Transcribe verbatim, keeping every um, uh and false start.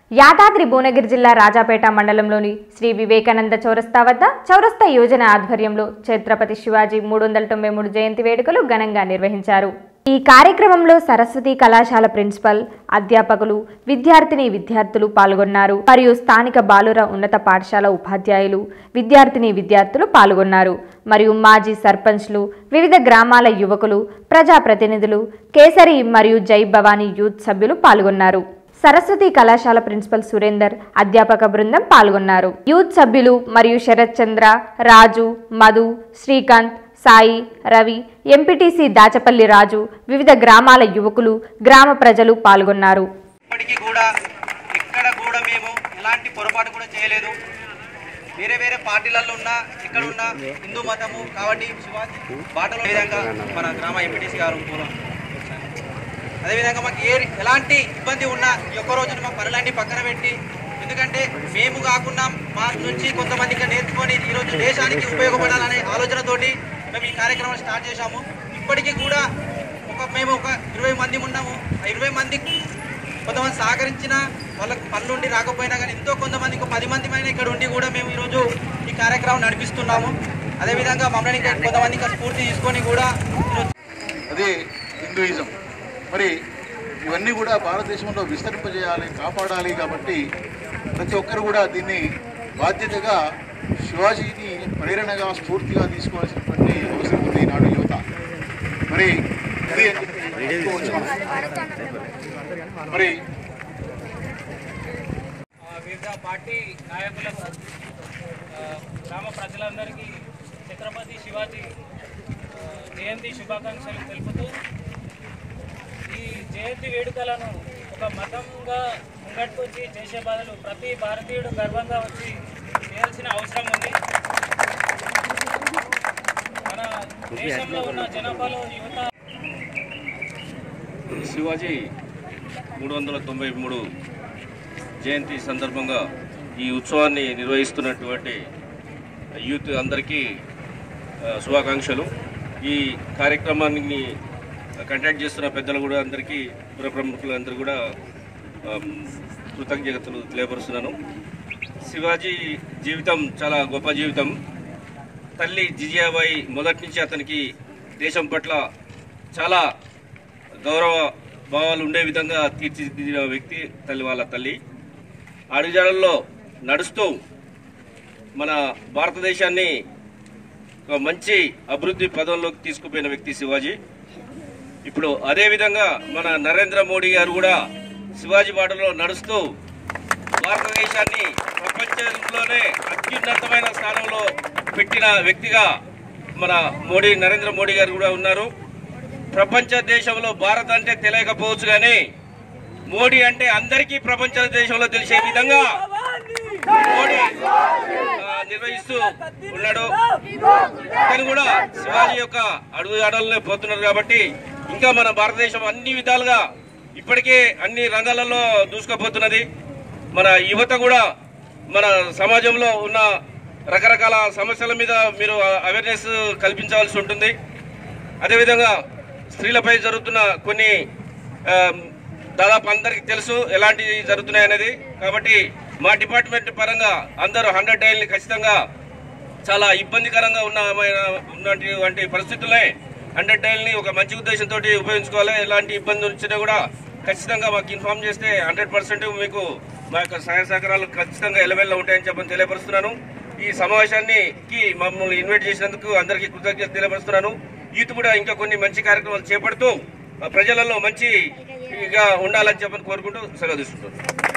యాదాద్రి భువనగిరి జిల్లా రాజాపేట మండలంలోని శ్రీ వివేకానంద చౌరస్తా వద్ద చౌరస్తా యోజన ఆధ్వర్యంలో ఛత్రపతి శివాజీ మూడు వందల తొంభై మూడు జయంతి వేడుకలు ఘనంగా నిర్వహించారు। ఈ కార్యక్రమంలో సరస్వతి కళాశాల ప్రిన్సిపల్, అధ్యాపకులు, విద్యార్థిని విద్యార్థులు పాల్గొన్నారు మరియు స్థానిక బాలుర ఉన్నత పాఠశాల ఉపాధ్యాయులు, విద్యార్థిని విద్యార్థులు పాల్గొన్నారు మరియు మాజీ సర్పంచ్లు, వివిధ గ్రామాల యువకులు, ప్రజాప్రతినిధులు, కేసరి మరియు జై భవానీ యూత్ సభ్యులు పాల్గొన్నారు। సరస్వతి కళాశాల ప్రిన్సిపల్ సురేందర్, అధ్యాపక బృందం పాల్గొన్నారు। యూత్ సభ్యులు మరియు శరత్ చంద్ర, రాజు, మధు, శ్రీకాంత్, సాయి, రవి, ఎంపీటీసీ దాచపల్లి రాజు, వివిధ గ్రామాల యువకులు, గ్రామ ప్రజలు పాల్గొన్నారు। ఇప్పటికీ కూడా ఇక్కడ కూడా మేము ఎలాంటి పొరపాటు కూడా చేయలేదు। వేరే వేరే పార్టీలలో ఉన్న ఇక్కడ ఉన్న హిందూ మతము కాబట్టి శివాజీ బాటలో విధంగా మన గ్రామ ఎంపీటీసీ గారు అదేవిధంగా మాకు ఏ ఎలాంటి ఇబ్బంది ఉన్నా ఈ ఒక్క రోజున మా పనులన్నీ పక్కన పెట్టి, ఎందుకంటే మేము కాకుండా మా నుంచి కొంతమంది ఇంకా నేర్చుకొని ఈరోజు దేశానికి ఉపయోగపడాలనే ఆలోచనతోటి మేము ఈ కార్యక్రమం స్టార్ట్ చేశాము। ఇప్పటికీ కూడా ఒక మేము ఒక ఇరవై మంది ఉన్నాము। ఆ ఇరవై మంది కొంతమంది సహకరించిన వాళ్ళకి పనులు ఉండి రాకపోయినా కానీ ఎంతో కొంతమంది ఇంకో పది మంది పైన ఇక్కడ ఉండి కూడా మేము ఈరోజు ఈ కార్యక్రమం నడిపిస్తున్నాము। అదేవిధంగా మమ్మల్ని ఇంకా కొంతమంది ఇంకా స్ఫూర్తి తీసుకొని కూడా అదే హిందూయిజం మరి ఇవన్నీ కూడా భారతదేశంలో విస్తరింపజేయాలి, కాపాడాలి। కాబట్టి ప్రతి ఒక్కరు కూడా దీన్ని బాధ్యతగా శివాజీని ప్రేరణగా స్ఫూర్తిగా తీసుకోవాల్సినటువంటి అవసరం ఉంది ఈనాడు యువత। మరి మరి వివిధ పార్టీ నాయకులకు, గ్రామ ప్రజలందరికీ ఛత్రపతి శివాజీ జయంతి శుభాకాంక్షలు తెలుపుతూ ఈ జయంతి వేడుకలను ఒక మతంగా ముంగట్టుకొచ్చి చేసే బదులు ప్రతి భారతీయుడు గర్వంగా వచ్చి చేయాల్సిన అవసరం ఉంది। మన దేశంలో ఉన్న జనాభాలో యువత శివాజీ మూడు వందల తొంభై మూడు జయంతి సందర్భంగా ఈ ఉత్సవాన్ని నిర్వహిస్తున్నటువంటి యూత్ అందరికీ శుభాకాంక్షలు। ఈ కార్యక్రమాన్ని కంటాక్ట్ చేస్తున్న పెద్దలు కూడా అందరికీ, పుర ప్రముఖులందరూ కూడా కృతజ్ఞతలు తెలియపరుస్తున్నాను। శివాజీ జీవితం చాలా గొప్ప జీవితం। తల్లి జిజియాబాయి మొదటి నుంచి అతనికి దేశం పట్ల చాలా గౌరవ భావాలు ఉండే విధంగా తీర్చిదిద్దిన వ్యక్తి తల్లి వాళ్ళ తల్లి। అడుగుజాడల్లో నడుస్తూ మన భారతదేశాన్ని ఒక మంచి అభివృద్ధి పదంలోకి తీసుకుపోయిన వ్యక్తి శివాజీ। ఇప్పుడు అదేవిధంగా మన నరేంద్ర మోడీ గారు కూడా శివాజీ బాటలో నడుస్తూ భారతదేశాన్ని ప్రపంచంలోనే అత్యున్నతమైన స్థానంలో పెట్టిన వ్యక్తిగా మన మోడీ నరేంద్ర మోడీ గారు కూడా ఉన్నారు। ప్రపంచ దేశంలో భారత్ అంటే తెలియకపోవచ్చు కానీ మోడీ అంటే అందరికీ ప్రపంచ దేశంలో తెలిసే విధంగా మోడీ నిర్వహిస్తూ ఉన్నాడు। కానీ కూడా శివాజీ యొక్క అడుగుజాడలనే పోతున్నారు కాబట్టి ఇంకా మన భారతదేశం అన్ని విధాలుగా ఇప్పటికే అన్ని రంగాలలో దూసుకుపోతున్నది। మన యువత కూడా మన సమాజంలో ఉన్న రకరకాల సమస్యల మీద మీరు అవేర్నెస్ కల్పించవలసి ఉంటుంది। అదేవిధంగా స్త్రీలపై జరుగుతున్న కొన్ని దాదాపు అందరికీ తెలుసు ఎలాంటివి జరుగుతున్నాయి అనేది। కాబట్టి మా డిపార్ట్మెంట్ పరంగా అందరూ హండ్రెడ్ డైల్ని ఖచ్చితంగా చాలా ఇబ్బందికరంగా ఉన్న ఉన్నటువంటి పరిస్థితుల్లో హండ్రెడ్ డైల్ని ఒక మంచి ఉద్దేశంతో ఉపయోగించుకోవాలి। ఎలాంటి ఇబ్బంది వచ్చినా కూడా ఖచ్చితంగా మాకు ఇన్ఫార్మ్ చేస్తే హండ్రెడ్ పర్సెంట్ మీకు మా యొక్క సహాయ సహకారాలు ఖచ్చితంగా ఎలవెల్లో ఉంటాయని చెప్పని తెలియపరుస్తున్నాను। ఈ సమావేశానికి మమ్మల్ని ఇన్వైట్ చేసినందుకు అందరికీ కృతజ్ఞత తెలియపరుస్తున్నాను। యూత్ కూడా ఇంకా కొన్ని మంచి కార్యక్రమాలు చేపడుతూ ప్రజలలో మంచిగా ఉండాలని చెప్పని కోరుకుంటూ సెలవు తీసుకుంటున్నాను।